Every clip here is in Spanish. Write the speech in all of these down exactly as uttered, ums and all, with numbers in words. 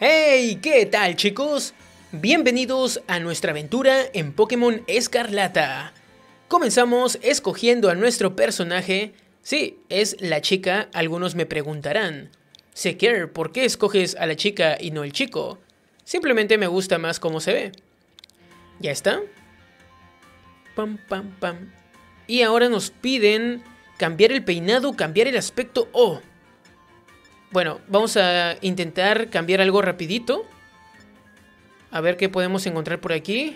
¡Hey! ¿Qué tal, chicos? Bienvenidos a nuestra aventura en Pokémon Escarlata. Comenzamos escogiendo a nuestro personaje. Sí, es la chica. Algunos me preguntarán: Seker, ¿por qué escoges a la chica y no el chico? Simplemente me gusta más cómo se ve. ¿Ya está? Pam, pam, pam. Y ahora nos piden cambiar el peinado, cambiar el aspecto. ¡Oh! Bueno, vamos a intentar cambiar algo rapidito. A ver qué podemos encontrar por aquí.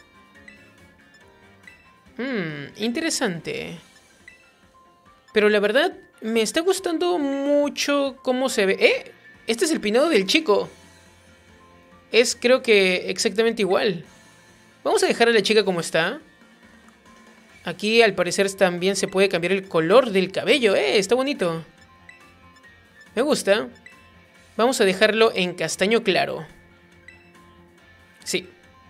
Hmm, interesante. Pero la verdad, me está gustando mucho cómo se ve. ¡Eh! Este es el peinado del chico. Es, creo que, exactamente igual. Vamos a dejar a la chica como está. Aquí, al parecer, también se puede cambiar el color del cabello. ¡Eh! Está bonito. Me gusta. Vamos a dejarlo en castaño claro. Sí.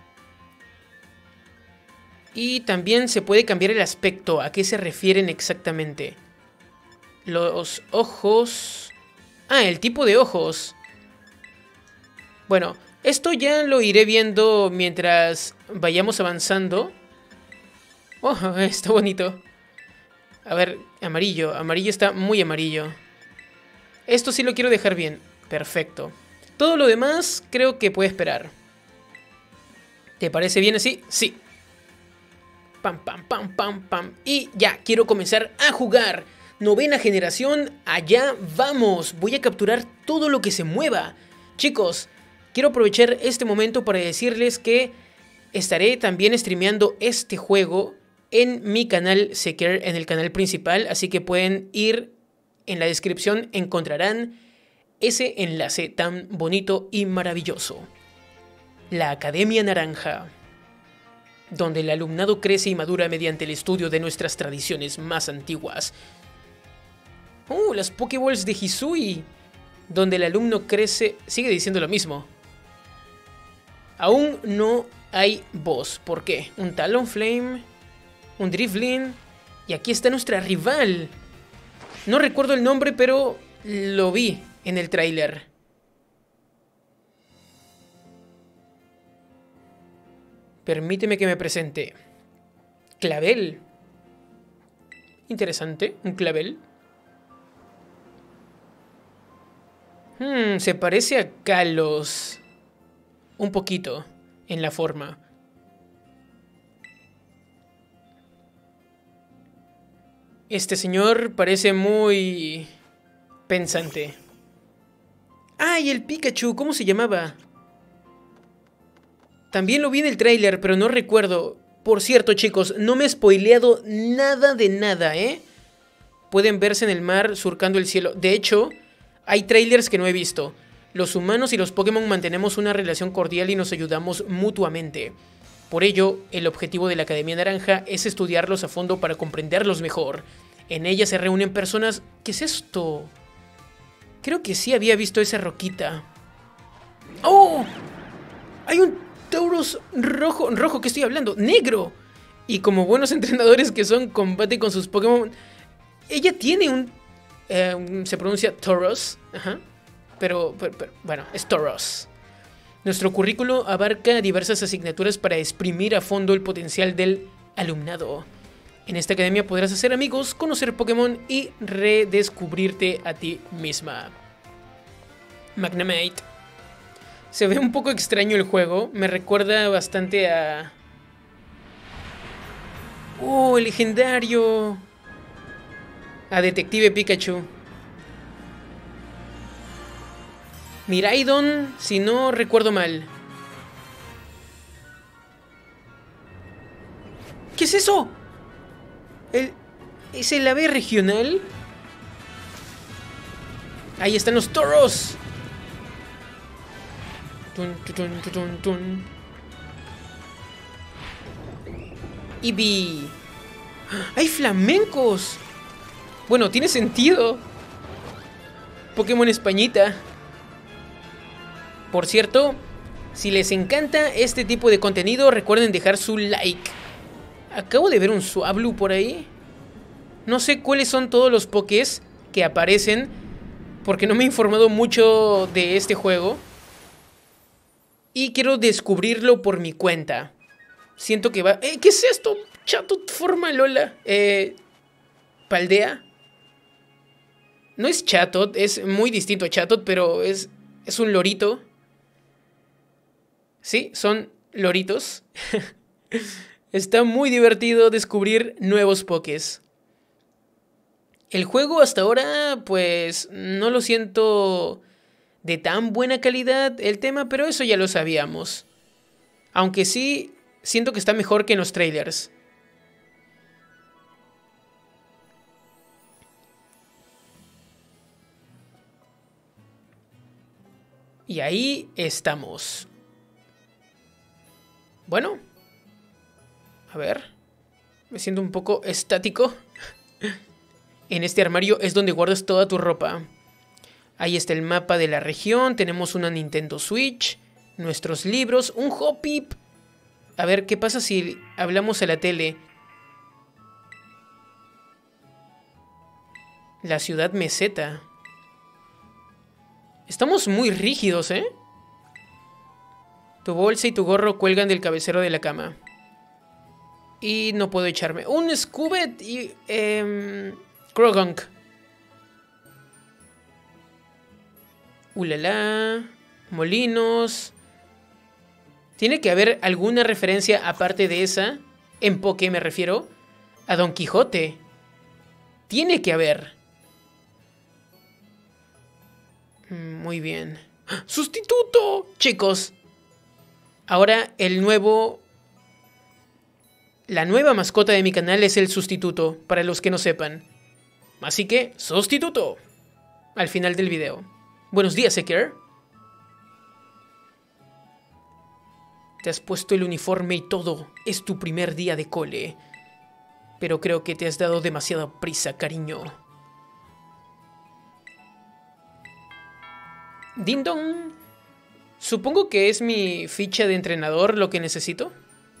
Y también se puede cambiar el aspecto. ¿A qué se refieren exactamente? Los ojos... Ah, el tipo de ojos. Bueno, esto ya lo iré viendo mientras vayamos avanzando. Oh, está bonito. A ver, amarillo. Amarillo está muy amarillo. Esto sí lo quiero dejar bien. Perfecto. Todo lo demás creo que puede esperar. ¿Te parece bien así? Sí. Pam, pam, pam, pam, pam. Y ya, quiero comenzar a jugar. Novena generación, allá vamos. Voy a capturar todo lo que se mueva. Chicos, quiero aprovechar este momento para decirles que estaré también streameando este juego en mi canal Seker, en el canal principal. Así que pueden ir... En la descripción encontrarán ese enlace tan bonito y maravilloso. La Academia Naranja, donde el alumnado crece y madura mediante el estudio de nuestras tradiciones más antiguas. ¡Oh! Las Pokéballs de Hisui, donde el alumno crece... Sigue diciendo lo mismo. Aún no hay boss. ¿Por qué? Un Talonflame, un Drifloon, y aquí está nuestra rival. No recuerdo el nombre, pero lo vi en el tráiler. Permíteme que me presente. Clavel. Interesante, un clavel. Hmm, se parece a Kalos. Un poquito, en la forma. Este señor parece muy... pensante. ¡Ah! Y el Pikachu, ¿cómo se llamaba? También lo vi en el tráiler, pero no recuerdo. Por cierto, chicos, no me he spoileado nada de nada, ¿eh? Pueden verse en el mar surcando el cielo. De hecho, hay trailers que no he visto. Los humanos y los Pokémon mantenemos una relación cordial y nos ayudamos mutuamente. Por ello, el objetivo de la Academia Naranja es estudiarlos a fondo para comprenderlos mejor. En ella se reúnen personas... ¿Qué es esto? Creo que sí había visto esa roquita. ¡Oh! Hay un Tauros rojo... ¿Rojo? ¿Qué estoy hablando? ¡Negro! Y como buenos entrenadores que son, combate con sus Pokémon. Ella tiene un... Eh, se pronuncia Tauros. Ajá. Pero, pero, pero... Bueno, es Tauros. Nuestro currículo abarca diversas asignaturas para exprimir a fondo el potencial del alumnado. En esta academia podrás hacer amigos, conocer Pokémon y redescubrirte a ti misma. Magnemite. Se ve un poco extraño el juego. Me recuerda bastante a... ¡Oh, el legendario! A Detective Pikachu. Miraidon, si no recuerdo mal. ¿Qué es eso? El, ¿Es el ave regional? Ahí están los toros. Tun, tun, tun, tun, tun. Eevee. ¡Hay flamencos! Bueno, tiene sentido. Pokémon Españita. Por cierto, si les encanta este tipo de contenido, recuerden dejar su like. Acabo de ver un Swablu por ahí. No sé cuáles son todos los Pokés que aparecen, porque no me he informado mucho de este juego. y quiero descubrirlo por mi cuenta. Siento que va... ¡Eh! ¿Qué es esto? Chatot forma Lola. Eh... Paldea. No es Chatot, es muy distinto a Chatot, pero es, es un lorito. Sí, son loritos. Está muy divertido descubrir nuevos pokés. El juego hasta ahora, pues, no lo siento de tan buena calidad el tema, pero eso ya lo sabíamos. Aunque sí, siento que está mejor que en los trailers. Y ahí estamos. Bueno. A ver. Me siento un poco estático. En este armario es donde guardas toda tu ropa. Ahí está el mapa de la región. Tenemos una Nintendo Switch. Nuestros libros. Un Hoppip. A ver, ¿qué pasa si hablamos a la tele? La ciudad meseta. Estamos muy rígidos, ¿eh? Tu bolsa y tu gorro cuelgan del cabecero de la cama. Y no puedo echarme. Un Scoobet y... Eh, Krogunk. Ulala. Molinos. Tiene que haber alguna referencia aparte de esa. En Poké me refiero. A Don Quijote. Tiene que haber. Muy bien. ¡Sustituto! Chicos. Ahora el nuevo... La nueva mascota de mi canal es el sustituto, para los que no sepan. Así que, sustituto. Al final del video. Buenos días, Seeker. Te has puesto el uniforme y todo. Es tu primer día de cole. Pero creo que te has dado demasiada prisa, cariño. Ding dong. Supongo que es mi ficha de entrenador lo que necesito.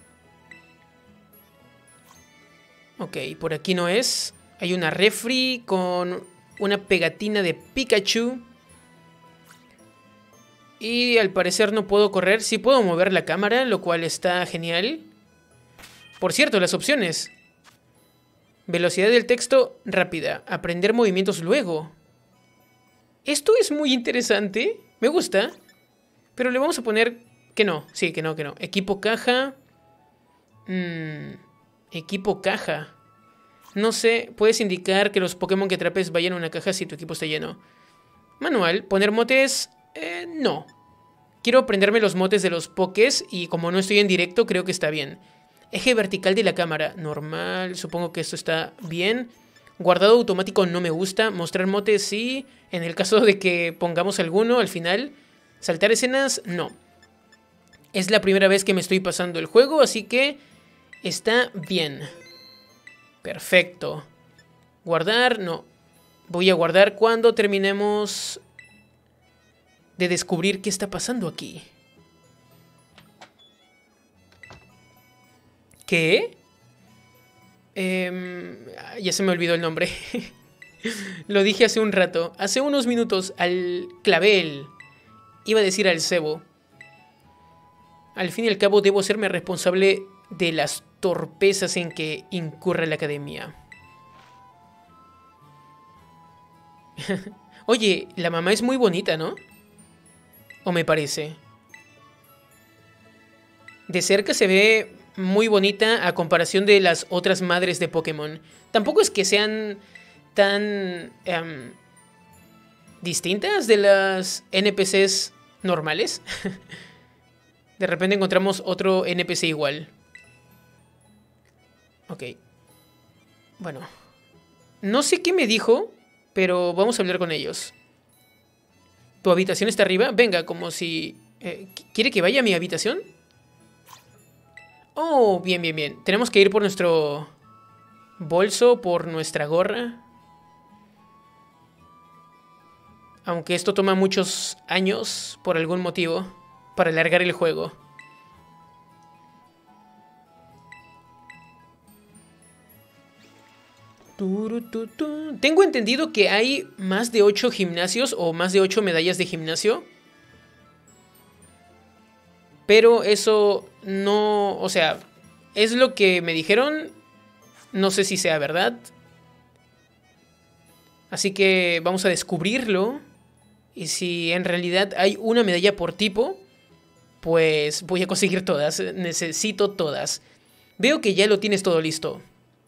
Ok, por aquí no es. Hay una refri con una pegatina de Pikachu. Y al parecer no puedo correr. Sí puedo mover la cámara, lo cual está genial. Por cierto, las opciones. Velocidad del texto rápida. Aprender movimientos luego. Esto es muy interesante. Me gusta. Pero le vamos a poner que no. Sí, que no, que no. Equipo caja. Mmm... Equipo caja. No sé, puedes indicar que los Pokémon que atrapes vayan a una caja si tu equipo está lleno. Manual, poner motes... Eh, no. Quiero aprenderme los motes de los Pokés y como no estoy en directo creo que está bien. Eje vertical de la cámara. Normal, supongo que esto está bien. Guardado automático no me gusta. Mostrar motes sí. En el caso de que pongamos alguno al final. Saltar escenas, no. Es la primera vez que me estoy pasando el juego, así que... Está bien. Perfecto. Guardar, no. Voy a guardar cuando terminemos de descubrir qué está pasando aquí. ¿Qué? Eh, ya se me olvidó el nombre. Lo dije hace un rato. Hace unos minutos al clavel. Iba a decir al cebo. Al fin y al cabo debo serme responsable de las torpezas en que incurre la academia. Oye, la mamá es muy bonita, ¿no? ¿O me parece? De cerca se ve muy bonita a comparación de las otras madres de Pokémon. Tampoco es que sean tan um, distintas de las N P Cs normales. De repente encontramos otro N P C igual. Ok. Bueno. No sé qué me dijo, pero vamos a hablar con ellos. ¿Tu habitación está arriba? Venga, como si... Eh, ¿Quiere que vaya a mi habitación? Oh, bien, bien, bien. Tenemos que ir por nuestro bolso, por nuestra gorra. Aunque esto toma muchos años, por algún motivo, para alargar el juego. Tengo entendido que hay más de ocho gimnasios o más de ocho medallas de gimnasio. Pero eso no... O sea, es lo que me dijeron. No sé si sea verdad. Así que vamos a descubrirlo. Y si en realidad hay una medalla por tipo, pues voy a conseguir todas. Necesito todas. Veo que ya lo tienes todo listo.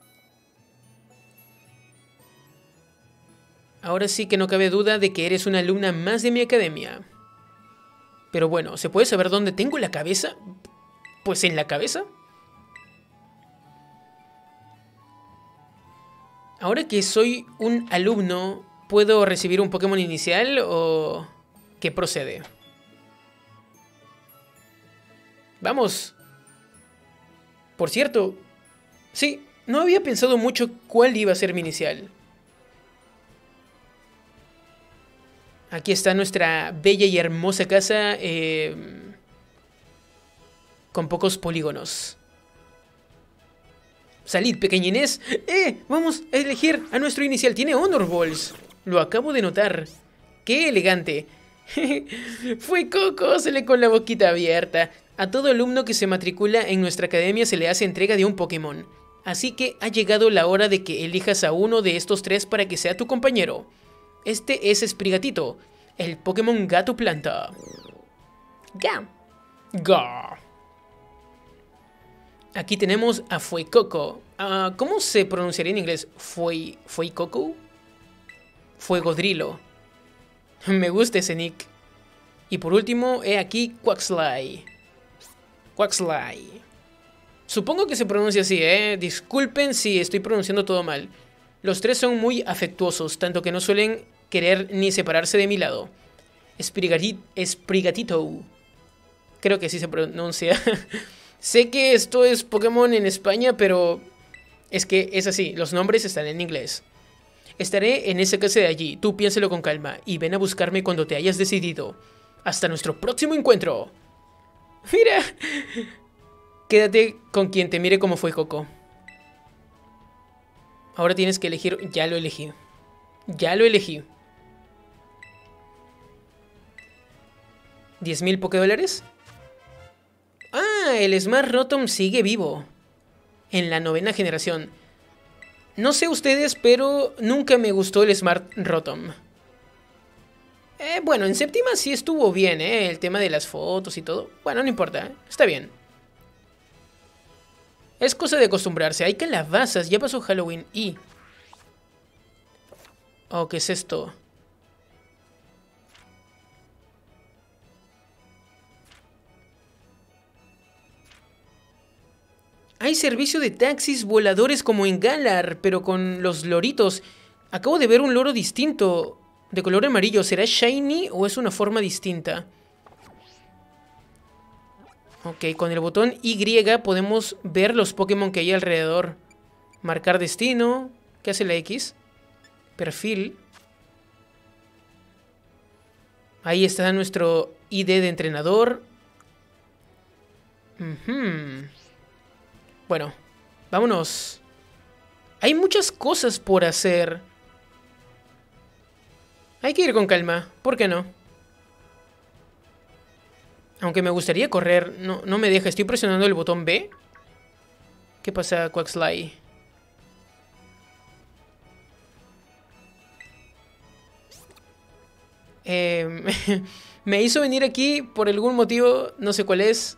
Ahora sí que no cabe duda de que eres una alumna más de mi academia. Pero bueno, ¿se puede saber dónde tengo la cabeza? Pues en la cabeza. Ahora que soy un alumno, ¿puedo recibir un Pokémon inicial o qué procede? ¡Vamos! Por cierto, sí, no había pensado mucho cuál iba a ser mi inicial. Aquí está nuestra bella y hermosa casa eh, con pocos polígonos. Salid, pequeñines. ¡Eh! Vamos a elegir a nuestro inicial. Tiene Honor Balls. Lo acabo de notar. ¡Qué elegante! Fue Coco, se le con la boquita abierta. A todo alumno que se matricula en nuestra academia se le hace entrega de un Pokémon. Así que ha llegado la hora de que elijas a uno de estos tres para que sea tu compañero. Este es Sprigatito, el Pokémon gato planta. Ga. Ga. Aquí tenemos a Fuecoco. Uh, ¿Cómo se pronunciaría en inglés? Fue, ¿Fuecoco? Fuegodrilo. Me gusta ese nick. Y por último, he aquí Quaxly. Quaxly. Supongo que se pronuncia así, ¿eh? Disculpen si estoy pronunciando todo mal. Los tres son muy afectuosos, tanto que no suelen querer ni separarse de mi lado. Sprigatito. Creo que así se pronuncia. Sé que esto es Pokémon en España, pero es que es así, los nombres están en inglés. Estaré en esa casa de allí, tú piénsalo con calma y ven a buscarme cuando te hayas decidido. Hasta nuestro próximo encuentro. Mira, quédate con quien te mire como fue Coco. Ahora tienes que elegir, ya lo elegí. Ya lo elegí. ¿diez mil Pokédólares? Ah, el Smart Rotom sigue vivo. En la novena generación. No sé ustedes, pero nunca me gustó el Smart Rotom. Eh, bueno, en séptima sí estuvo bien, ¿eh? El tema de las fotos y todo. Bueno, no importa, ¿eh? Está bien. Es cosa de acostumbrarse. Hay calabazas, ya pasó Halloween y... Oh, ¿qué es esto? Hay servicio de taxis voladores como en Galar, pero con los loritos. Acabo de ver un loro distinto, de color amarillo. ¿Será shiny o es una forma distinta? Ok, con el botón Y podemos ver los Pokémon que hay alrededor. Marcar destino. ¿Qué hace la X? Perfil. Ahí está nuestro I D de entrenador. Uh-huh. Bueno, vámonos. Hay muchas cosas por hacer. Hay que ir con calma, ¿por qué no? Aunque me gustaría correr, no, no me deja. Estoy presionando el botón B. ¿Qué pasa, Quaxly? Eh, me hizo venir aquí por algún motivo, no sé cuál es.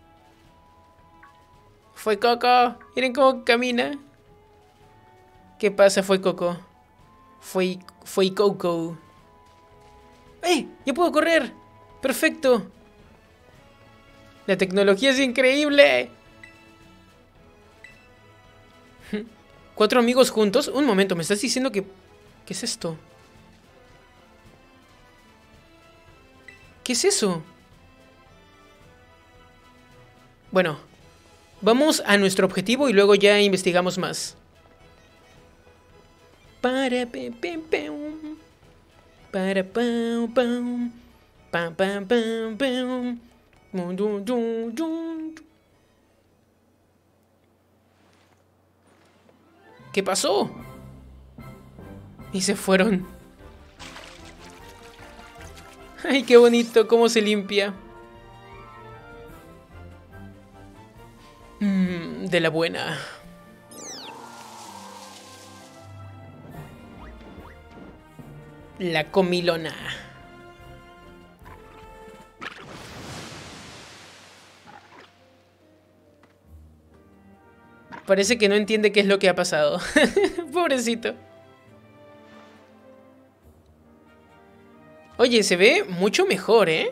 Fue Coco, miren cómo camina. ¿Qué pasa, Fue Coco? Fue, fue Coco. ¡Eh! ¡Ya puedo correr! ¡Perfecto! La tecnología es increíble. ¿Cuatro amigos juntos? Un momento, ¿me estás diciendo que... ¿Qué es esto? ¿Qué es eso? Bueno, vamos a nuestro objetivo y luego ya investigamos más. Para pem pem pem. Para pam pam. Pam pam pam pam. ¿Qué pasó? Y se fueron. Ay, qué bonito cómo se limpia. Mm, de la buena. La comilona. Parece que no entiende qué es lo que ha pasado. Pobrecito. Oye, se ve mucho mejor, ¿eh?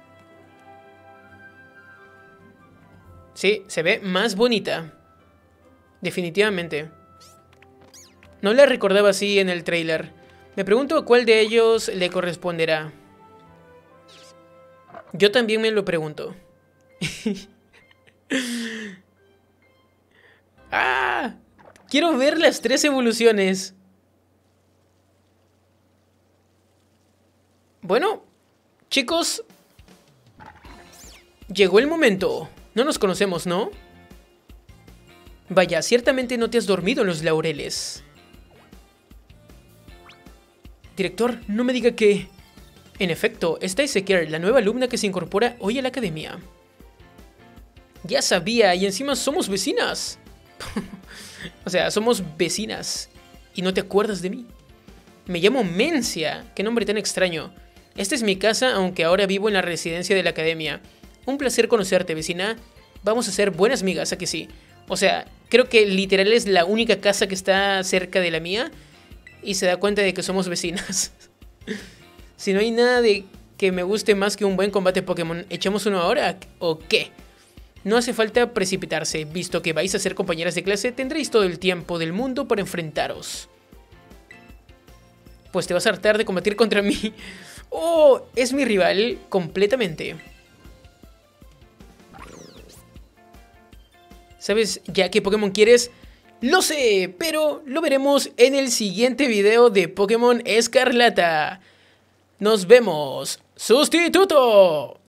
Sí, se ve más bonita. Definitivamente. No la recordaba así en el tráiler. Me pregunto a cuál de ellos le corresponderá. Yo también me lo pregunto. ¡Ah! Quiero ver las tres evoluciones. Bueno, chicos, llegó el momento. No nos conocemos, ¿no? Vaya, ciertamente no te has dormido en los laureles. Director, no me diga que... En efecto, esta es Ezequiel, la nueva alumna que se incorpora hoy a la academia. Ya sabía, y encima somos vecinas. O sea, somos vecinas. ¿Y no te acuerdas de mí? Me llamo Mencia. Qué nombre tan extraño. Esta es mi casa, aunque ahora vivo en la residencia de la academia. Un placer conocerte, vecina. Vamos a ser buenas migas, ¿a que sí? O sea, creo que literal es la única casa que está cerca de la mía. Y se da cuenta de que somos vecinas. Si no hay nada de que me guste más que un buen combate Pokémon, ¿echamos uno ahora o qué? No hace falta precipitarse, visto que vais a ser compañeras de clase, tendréis todo el tiempo del mundo para enfrentaros. Pues te vas a hartar de combatir contra mí. ¡Oh! Es mi rival completamente. ¿Sabes ya qué Pokémon quieres? Lo sé, pero lo veremos en el siguiente video de Pokémon Escarlata. ¡Nos vemos! ¡Sustituto!